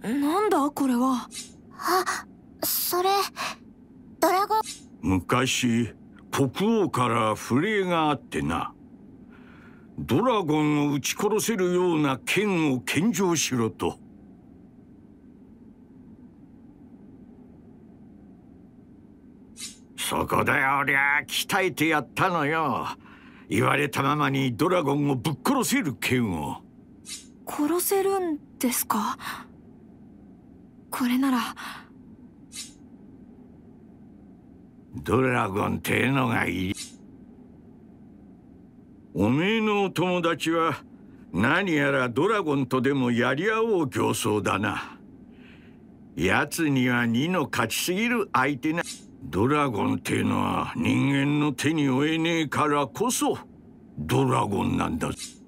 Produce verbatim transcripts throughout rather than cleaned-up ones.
なんだこれは。 あ、それドラゴン。 昔国王から不礼があってな。ドラゴンを撃ち殺せるような剣を献上しろと。そこで俺は鍛えてやったのよ。言われたままにドラゴンをぶっ殺せる剣を。 殺せるんですか？これなら。 ドラゴンってのがいい。おめえのお友達は何やらドラゴンとでもやり合おう形相だな。奴には二の勝ちすぎる相手な。ドラゴンってのは人間の手に負えねえからこそドラゴンなんだ。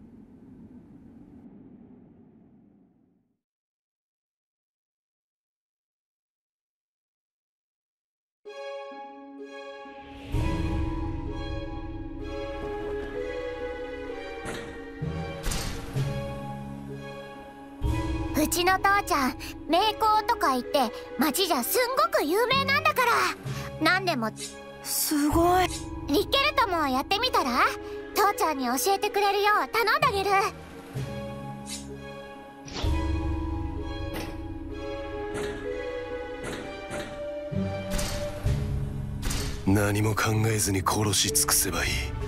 うちの父ちゃん名工とか言って町じゃすんごく有名なんだから。何でも。 すごい。 リッケルトもやってみたら？父ちゃんに教えてくれるよう頼んであげる。 何も考えずに殺し尽くせばいい。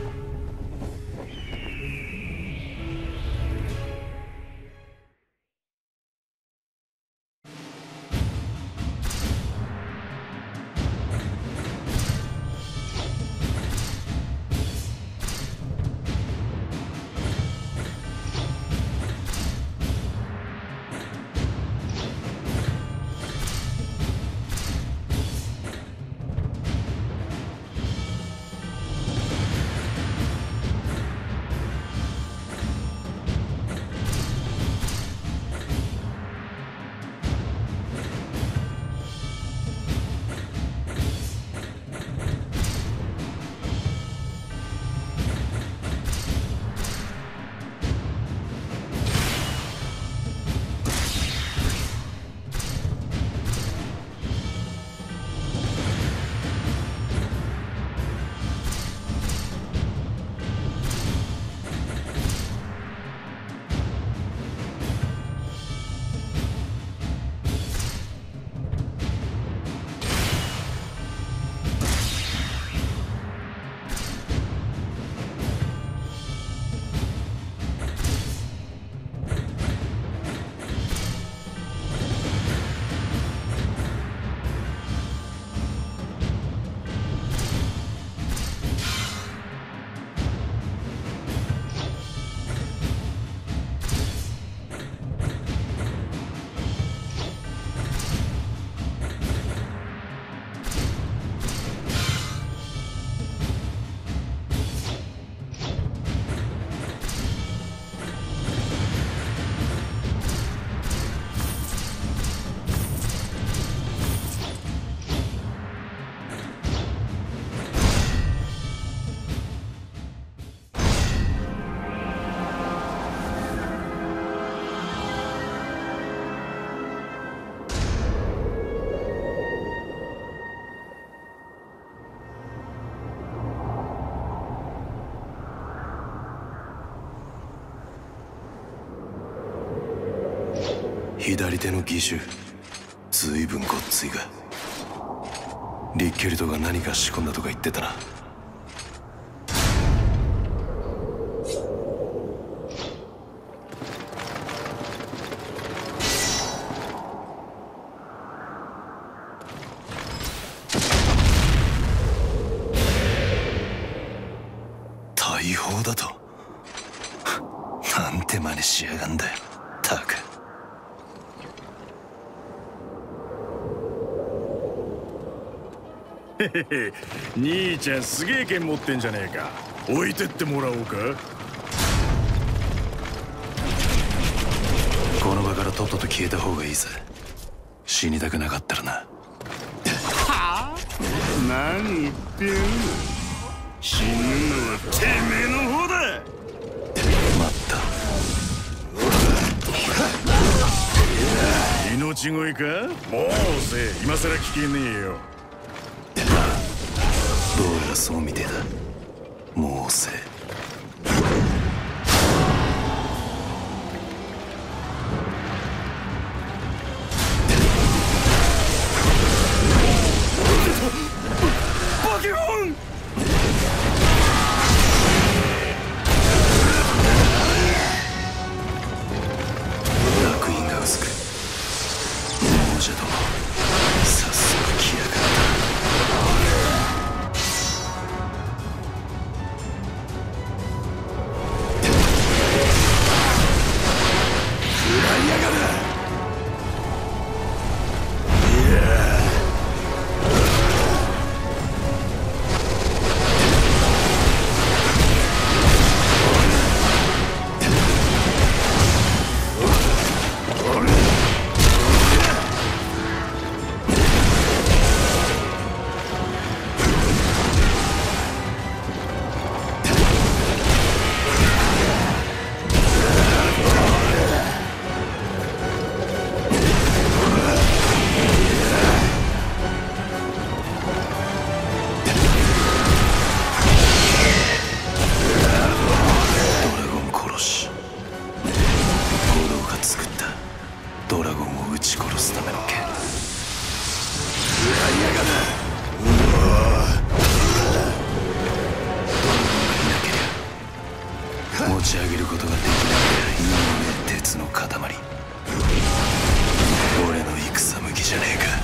左手の義手、ずいぶんごっついが。リッケルトが何か仕込んだとか言ってたな。大砲だと？なんて真似しやがんだよ、たく。 へへへ、兄ちゃんすげえ剣持ってんじゃねえか。置いてってもらおうか。 この場からとっとと消えた方がいいぜ。死にたくなかったらな。はあ？何言ってんの。死ぬのはてめえの方だ。 待った。 命ち声か？もうせ今さら聞けねえよ。 どうやらそうみてえだ。もうせバケモン！ 烙印が薄く亡者ども早速来やがった。ドラゴンを撃ち殺すための剣。ドラゴンがいなけりゃ持ち上げることができなけりゃ意味のねえ鉄の塊。俺の戦向きじゃねえか。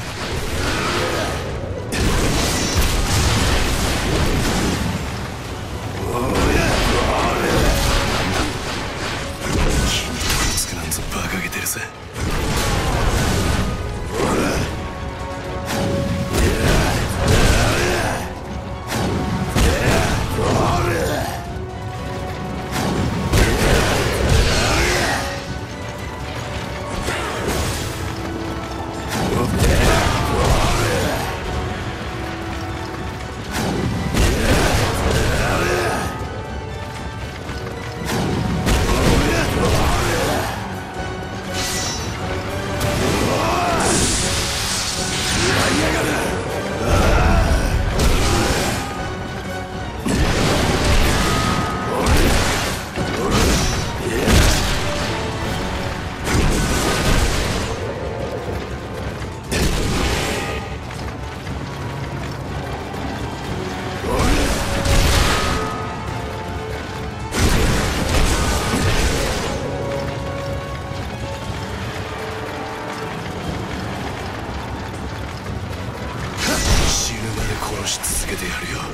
気に取りつくなんぞ馬鹿げてるぜ。殺し続けてやるよ。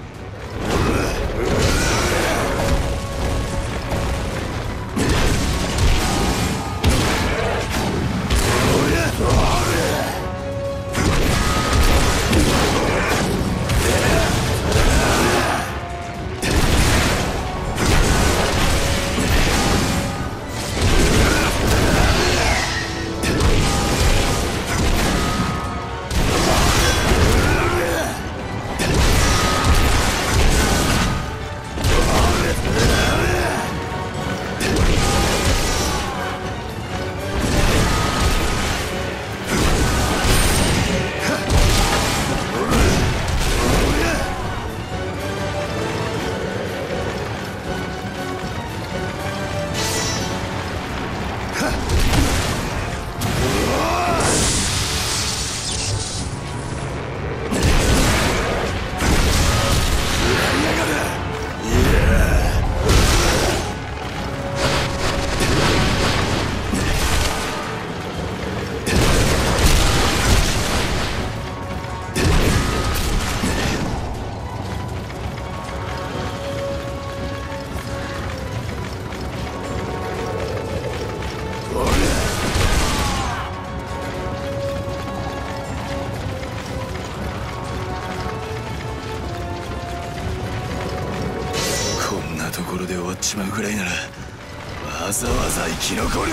ところで終わっちまうぐらいならわざわざ生き残るかよ。